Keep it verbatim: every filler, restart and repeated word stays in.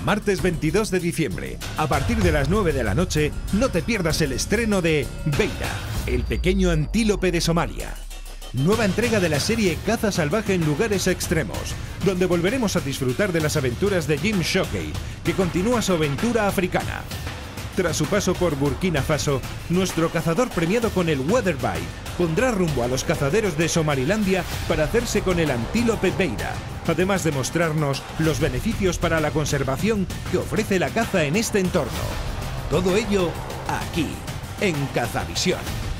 Martes veintidós de diciembre, a partir de las nueve de la noche, no te pierdas el estreno de Beira, el pequeño antílope de Somalia. Nueva entrega de la serie Caza salvaje en lugares extremos, donde volveremos a disfrutar de las aventuras de Jim Shockey, que continúa su aventura africana. Tras su paso por Burkina Faso, nuestro cazador premiado con el Weatherbite pondrá rumbo a los cazaderos de Somalilandia para hacerse con el antílope Beira, además de mostrarnos los beneficios para la conservación que ofrece la caza en este entorno. Todo ello aquí, en Cazavisión.